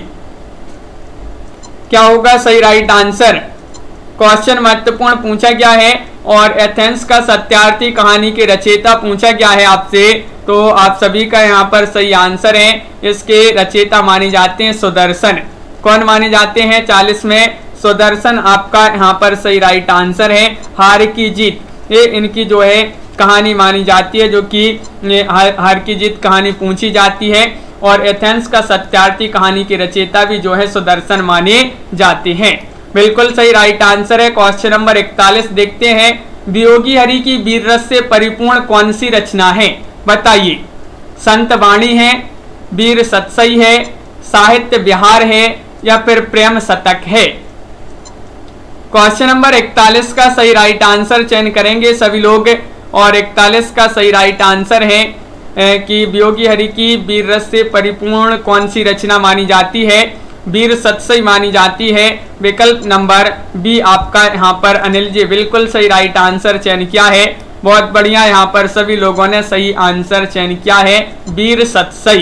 क्या होगा सही राइट आंसर? क्वेश्चन महत्वपूर्ण पूछा गया है और एथेंस का सत्यार्थी कहानी के रचयिता पूछा गया है आपसे, तो आप सभी का यहाँ पर सही आंसर है। इसके रचयिता माने जाते हैं सुदर्शन। कौन माने जाते हैं? 40 में सुदर्शन आपका यहाँ पर सही राइट आंसर है। हार की जीत, ये इनकी जो है कहानी मानी जाती है, जो कि हार की जीत कहानी पूछी जाती है। और एथेंस का सत्यार्थी कहानी के रचयिता भी जो है सुदर्शन माने जाते हैं। बिल्कुल सही राइट आंसर है। क्वेश्चन नंबर 41 देखते हैं, वियोगी हरि की वीर रस से परिपूर्ण कौन सी रचना है? बताइए। संत वाणी है, वीर सतसई है, साहित्य विहार है, या फिर प्रेम शतक है? क्वेश्चन नंबर 41 का सही राइट आंसर चयन करेंगे सभी लोग और 41 का सही राइट आंसर है कि वियोगी हरि की वीर रस से परिपूर्ण कौन सी रचना मानी जाती है? वीर सतसई मानी जाती है। विकल्प नंबर बी आपका यहाँ पर अनिल जी बिल्कुल सही राइट आंसर चयन किया है। बहुत बढ़िया, यहाँ पर सभी लोगों ने सही आंसर चयन किया है, वीर सतसई।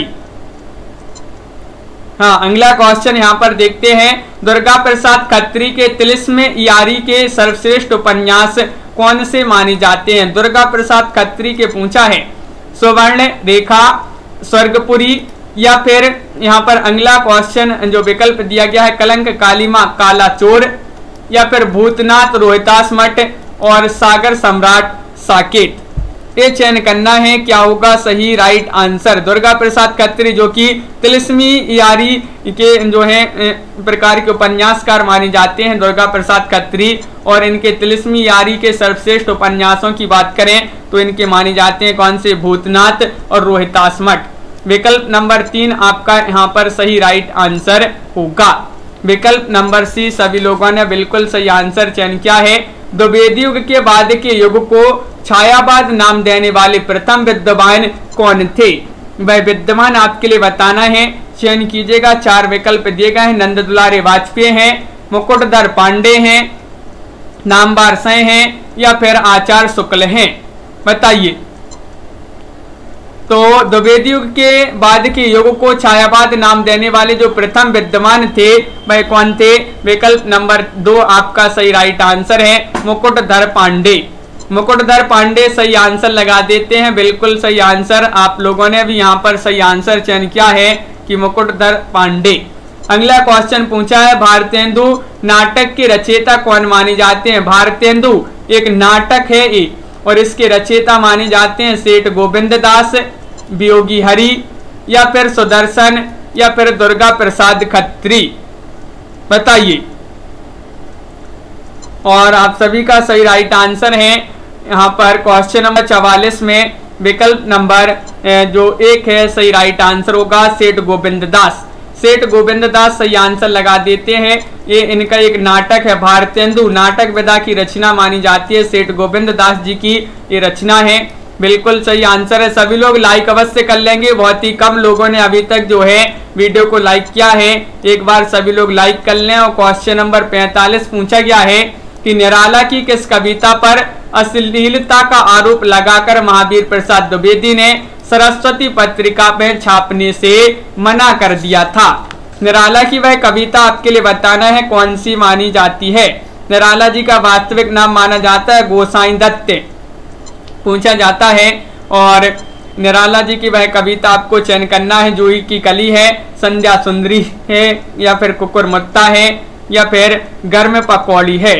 हाँ, अगला क्वेश्चन यहाँ पर देखते हैं, दुर्गा प्रसाद खत्री के तिलिस्म यारी के सर्वश्रेष्ठ उपन्यास कौन से माने जाते हैं? दुर्गा प्रसाद खत्री के पूछा है। सुवर्ण रेखा, स्वर्गपुरी, या फिर यहाँ पर अगला क्वेश्चन जो विकल्प दिया गया है कलंक कालीमा काला चोर, या फिर भूतनाथ रोहितास मठ और सागर सम्राट साकेत। ये चयन करना है, क्या होगा सही राइट आंसर। दुर्गा प्रसाद खत्री जो कि तिलिस्मी यारी के जो है प्रकार के उपन्यासकार माने जाते हैं, दुर्गा प्रसाद खत्री, और इनके तिलिस्मी यारी के सर्वश्रेष्ठ उपन्यासों की बात करें तो इनके माने जाते हैं कौन से, भूतनाथ और रोहितास मठ। विकल्प नंबर 3 आपका यहाँ पर सही राइट आंसर होगा। विकल्प नंबर सी सभी लोगों ने बिल्कुल सही आंसर चयन किया है। द्विवेदी युग के बाद के युग को छायावाद नाम देने वाले प्रथम विद्वान कौन थे। वह विद्वान आपके लिए बताना है, चयन कीजिएगा। 4 विकल्प दिए गए हैं। नंद दुलारे वाजपेयी हैं, मुकुटधर पांडे हैं, नामवर सेन हैं, या फिर आचार्य शुक्ल हैं। बताइए। तो द्विवेदी युग के बाद के युग को छायावाद नाम देने वाले जो प्रथम विद्वान थे वह कौन थे। विकल्प नंबर 2 आपका सही राइट आंसर है, मुकुटधर पांडे। मुकुटधर पांडे सही आंसर लगा देते हैं, बिल्कुल सही आंसर। आप लोगों ने भी यहाँ पर सही आंसर चयन किया है कि मुकुटधर पांडे। अगला क्वेश्चन पूछा है, भारतेंदु नाटक के रचयिता कौन माने जाते हैं। भारतेंदु एक नाटक है ये, और इसके रचयिता माने जाते हैं सेठ गोविंद दास, वियोगी हरि, या फिर सुदर्शन, या फिर दुर्गा प्रसाद खत्री। बताइए। और आप सभी का सही राइट आंसर है यहाँ पर क्वेश्चन नंबर 44 में विकल्प नंबर जो 1 है सही राइट आंसर होगा, सेठ गोविंद दास। सेठ गोविंद दास सही आंसर लगा देते हैं। ये इनका एक नाटक है भारतेंदु, नाटक विधा की रचना मानी जाती है, सेठ गोविंद दास जी की ये रचना है। बिल्कुल सही आंसर है। सभी लोग लाइक अवश्य कर लेंगे, बहुत ही कम लोगों ने अभी तक जो है वीडियो को लाइक किया है। एक बार सभी लोग लाइक कर लें। और क्वेश्चन नंबर 45 पूछा गया है कि निराला की किस कविता पर अश्लीलता का आरोप लगाकर महावीर प्रसाद द्विवेदी ने सरस्वती पत्रिका में छापने से मना कर दिया था। निराला की वह कविता आपके लिए बताना है कौन सी मानी जाती है। निराला जी का वास्तविक नाम माना जाता है गोसाई दत्त, पूछा जाता है। और निराला जी की वह कविता आपको चयन करना है, जूही की कली है, संध्या सुंदरी है, या फिर कुकुर मुत्ता है, या फिर गर्म पकौड़ी है।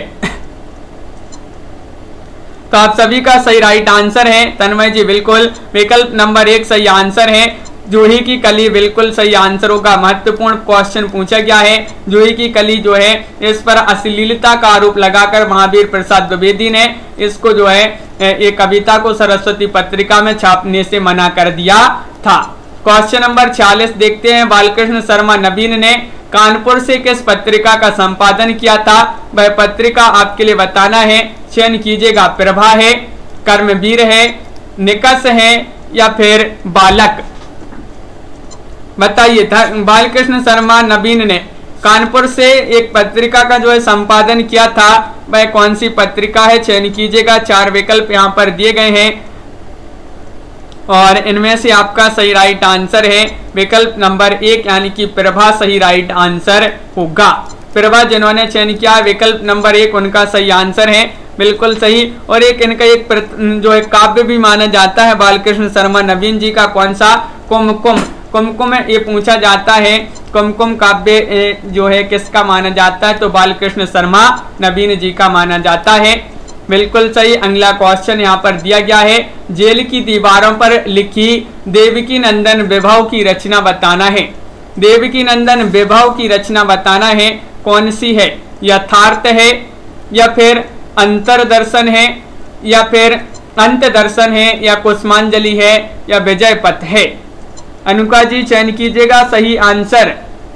तो आप सभी का सही राइट आंसर है तन्मय जी, बिल्कुल विकल्प नंबर 1 सही आंसर है, जूही की कली बिल्कुल सही आंसर होगा। महत्वपूर्ण क्वेश्चन पूछा गया है, जूही की कली जो है इस पर अश्लीलता का आरोप लगाकर महावीर प्रसाद द्विवेदी ने इसको जो है एक कविता को सरस्वती पत्रिका में छापने से मना कर दिया था। क्वेश्चन नंबर 46 देखते हैं। बालकृष्ण शर्मा नवीन ने कानपुर से किस पत्रिका का संपादन किया था। वह पत्रिका आपके लिए बताना है, चयन कीजिएगा। प्रभा है, कर्मवीर है, निकष है, या फिर बालक। बताइए। बालकृष्ण शर्मा नवीन ने कानपुर से एक पत्रिका का जो है संपादन किया था, वह कौन सी पत्रिका है, चयन कीजिएगा। 4 विकल्प यहाँ पर दिए गए हैं और इनमें से आपका सही राइट आंसर है विकल्प नंबर 1 यानी कि प्रभा सही राइट आंसर होगा। प्रभा जिन्होंने चयन किया विकल्प नंबर 1 उनका सही आंसर है, बिल्कुल सही। और एक इनका एक जो है काव्य भी माना जाता है बालकृष्ण शर्मा नवीन जी का, कौन सा, कुमकुम। कुमकुम ये पूछा जाता है, कुमकुम काव्य जो है किसका माना जाता है, तो बालकृष्ण शर्मा नवीन जी का माना जाता है, बिल्कुल सही। अगला क्वेश्चन यहाँ पर दिया गया है, जेल की दीवारों पर लिखी देवकी नंदन विभव की रचना बताना है। देवकी नंदन विभव की रचना बताना है, कौन सी है, यथार्थ है, या फिर अंतरदर्शन है, या फिर अंत दर्शन है, या कुसुमांजलि है, या विजय पथ है। अनुका जी चयन कीजिएगा सही आंसर।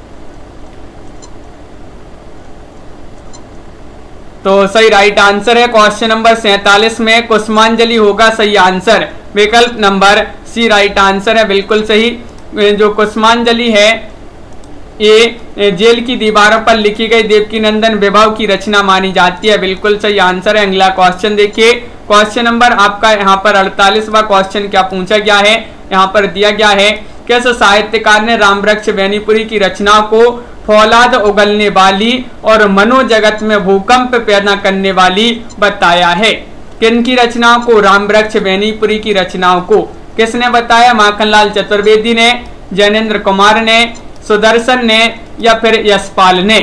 तो सही राइट आंसर है क्वेश्चन नंबर 47 में कुसुमांजलि होगा सही आंसर, विकल्प नंबर सी राइट आंसर है, बिल्कुल सही। जो कुसुमांजलि है ये जेल की दीवारों पर लिखी गई देवकी नंदन विभव की रचना मानी जाती है, बिल्कुल सही आंसर है। अगला क्वेश्चन देखिए, क्वेश्चन नंबर आपका यहाँ पर 48वां क्वेश्चन क्या पूछा गया है, यहाँ पर दिया गया है, किस साहित्यकार ने रामवृक्ष बेनीपुरी की रचना को फौलाद उगलने वाली और मनोजगत में भूकंप पैदा करने वाली बताया है। किन की रचनाओं को, रामवृक्ष बेनीपुरी की रचनाओं को किसने बताया, माखनलाल चतुर्वेदी ने, जैनेन्द्र कुमार ने, सुदर्शन ने या फिर यशपाल ने।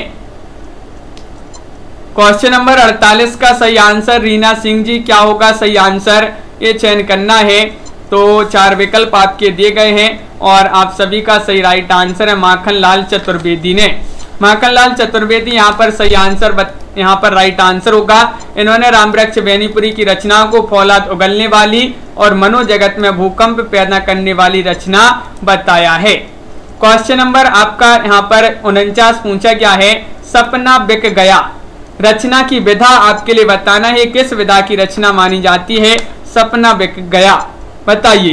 क्वेश्चन नंबर 48 का सही आंसर रीना सिंह जी। क्या होगा सही आंसर, ये चयन करना है। तो 4 विकल्प आपके दिए गए हैं और आप सभी का सही राइट आंसर है माखनलाल चतुर्वेदी ने। माखनलाल चतुर्वेदी यहाँ पर सही आंसर यहाँ पर राइट आंसर होगा। इन्होंने रामवृक्ष बेनीपुरी की रचनाओं को फौलाद उगलने वाली और मनोजगत में भूकंप पैदा करने वाली रचना बताया है। क्वेश्चन नंबर आपका यहाँ पर 49 पूछा गया है, सपना बिक गया रचना की विधा आपके लिए बताना है। किस विधा की रचना मानी जाती है सपना बिक गया, बताइए।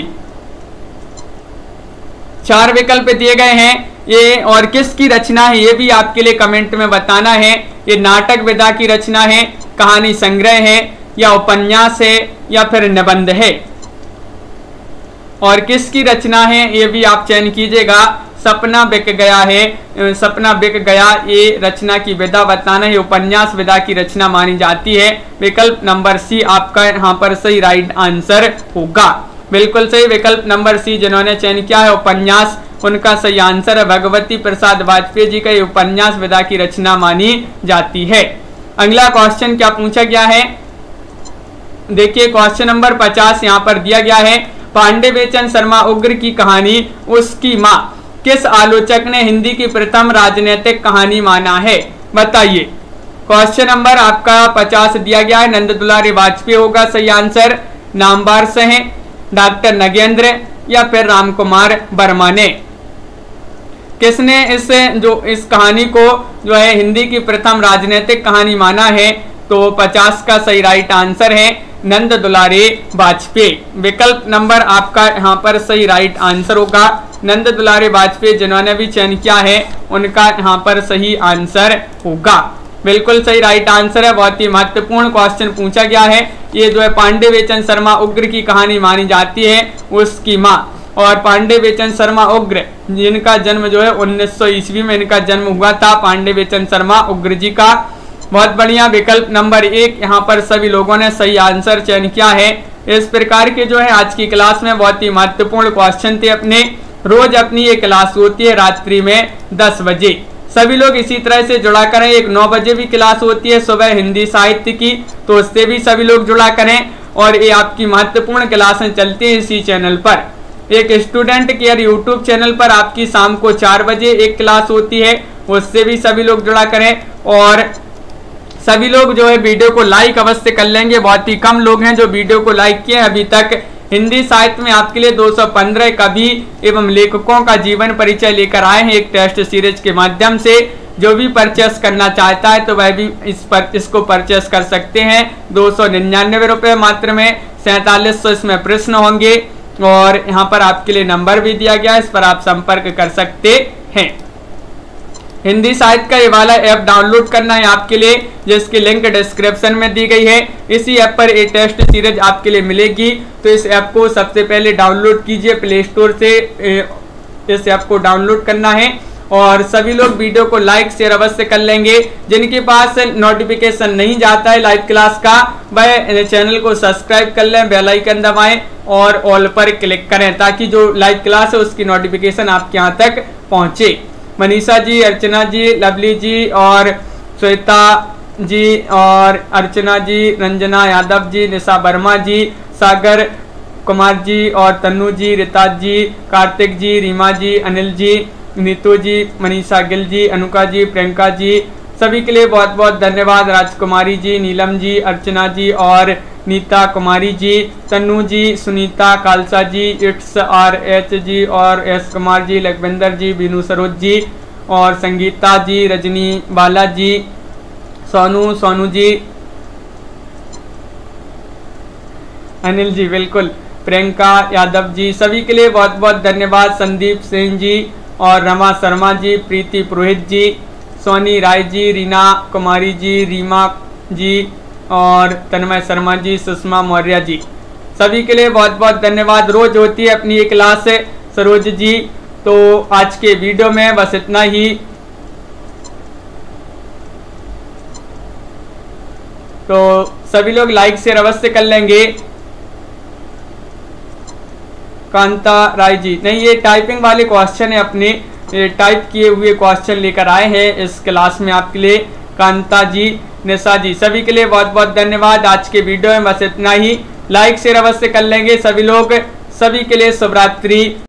4 विकल्प दिए गए हैं ये, और किसकी रचना है ये भी आपके लिए कमेंट में बताना है। ये नाटक विधा की रचना है, कहानी संग्रह है, या उपन्यास है, या फिर निबंध है। और किसकी रचना है ये भी आप चयन कीजिएगा। सपना बिक गया है, सपना बिक गया ये रचना की विधा बताना है, उपन्यास विधा की रचना मानी जाती है। विकल्प नंबर सी आपका यहाँ पर सही राइट आंसर होगा। बिल्कुल सही विकल्प नंबर सी जिन्होंने चयन किया है उपन्यास, उनका सही आंसर है भगवती प्रसाद वाजपेयी जी का ये उपन्यास विधा की रचना मानी जाती है। अगला क्वेश्चन क्या पूछा गया है, देखिए क्वेश्चन नंबर 50 यहाँ पर दिया गया है, पांडे बेचन शर्मा उग्र की कहानी उसकी माँ किस आलोचक ने हिंदी की प्रथम राजनीतिक कहानी माना है, बताइए। क्वेश्चन नंबर आपका 50 दिया गया है, नंद दुलारी वाजपेयी होगा सही आंसर। नामवार से हैं डॉक्टर नगेंद्र या फिर राम कुमार वर्मा ने। किसने इस कहानी को जो है हिंदी की प्रथम राजनीतिक कहानी माना है, तो 50 का सही राइट आंसर है नंद दुलारी वाजपेयी। विकल्प नंबर आपका यहाँ पर सही राइट आंसर होगा। नंद दुलारी वाजपेयी जिन्होंने भी चयन किया है उनका यहाँ पर सही आंसर होगा। बिल्कुल सही राइट आंसर है। बहुत ही महत्वपूर्ण क्वेश्चन पूछा गया है। ये जो है पांडे बेचन शर्मा उग्र की कहानी मानी जाती है उसकी माँ। और पांडे बेचन शर्मा उग्र जिनका जन्म जो है 1900 ईस्वी में इनका जन्म हुआ था, पांडे बेचन शर्मा उग्र जी का। बहुत बढ़िया। विकल्प नंबर 1 यहाँ पर सभी लोगों ने सही आंसर चयन किया है। इस प्रकार के जो है आज की क्लास में बहुत ही महत्वपूर्ण क्वेश्चन थे अपने। रोज अपनी ये क्लास होती है रात्रि में 10 बजे। सभी लोग इसी तरह से जुड़ा करें। एक 9 बजे भी क्लास होती है सुबह हिंदी साहित्य की, तो उससे भी सभी लोग जुड़ा करें। और ये आपकी महत्वपूर्ण क्लासें चलती हैं इसी चैनल पर। एक स्टूडेंट केयर यूट्यूब चैनल पर आपकी शाम को 4 बजे एक क्लास होती है, उससे भी सभी लोग जुड़ा करें। और सभी लोग जो है वीडियो को लाइक अवश्य कर लेंगे। बहुत ही कम लोग हैं जो वीडियो को लाइक किए अभी तक। हिंदी साहित्य में आपके लिए 215 कवि एवं लेखकों का जीवन परिचय लेकर आए हैं एक टेस्ट सीरीज के माध्यम से। जो भी परचेस करना चाहता है तो वह भी इसको परचेस कर सकते हैं। 299 रुपये मात्र में 4700 इसमें प्रश्न होंगे और यहाँ पर आपके लिए नंबर भी दिया गया है, इस पर आप संपर्क कर सकते हैं। हिंदी साहित्य का ये वाला ऐप डाउनलोड करना है आपके लिए, जिसकी लिंक डिस्क्रिप्शन में दी गई है। इसी ऐप पर ये टेस्ट सीरीज आपके लिए मिलेगी। तो इस ऐप को सबसे पहले डाउनलोड कीजिए प्ले स्टोर से। इस ऐप को डाउनलोड करना है और सभी लोग वीडियो को लाइक शेयर अवश्य कर लेंगे। जिनके पास नोटिफिकेशन नहीं जाता है लाइव क्लास का, वह चैनल को सब्सक्राइब कर लें, बेल आइकन दबाएं और ऑल पर क्लिक करें, ताकि जो लाइव क्लास है उसकी नोटिफिकेशन आपके यहाँ तक पहुँचे। मनीषा जी, अर्चना जी, लवली जी और श्वेता जी और अर्चना जी, रंजना यादव जी, निशा वर्मा जी, सागर कुमार जी और तन्नू जी, रिता जी, कार्तिक जी, रीमा जी, अनिल जी, नीतू जी, मनीषा गिल जी, अनुका जी, प्रियंका जी, सभी के लिए बहुत बहुत धन्यवाद। राजकुमारी जी, नीलम जी, अर्चना जी और Neeta Kumari ji, Tannu ji, Sunita, Khalsa ji, it's R H ji और एस कुमार जी, लखविंदर जी, बीनू सरोज जी और संगीता जी, रजनी बाला जी, सोनू जी, अनिल जी, बिल्कुल, प्रियंका यादव जी, सभी के लिए बहुत बहुत धन्यवाद। संदीप सिंह जी और रमा शर्मा जी, प्रीति पुरोहित जी, सोनी राय जी, रीना कुमारी जी, रीमा जी और तन्मय शर्मा जी, सुषमा मौर्य जी, सभी के लिए बहुत बहुत धन्यवाद। रोज होती है अपनी ये क्लास सरोज जी। तो आज के वीडियो में बस इतना ही। तो सभी लोग लाइक शेयर अवश्य कर लेंगे। कांता राय जी। नहीं, ये टाइपिंग वाले क्वेश्चन है, अपने टाइप किए हुए क्वेश्चन लेकर आए हैं इस क्लास में आपके लिए कांता जी, निशा जी, सभी के लिए बहुत बहुत धन्यवाद। आज के वीडियो में बस इतना ही, लाइक शेयर अवश्य कर लेंगे सभी लोग। सभी के लिए शुभ रात्रि।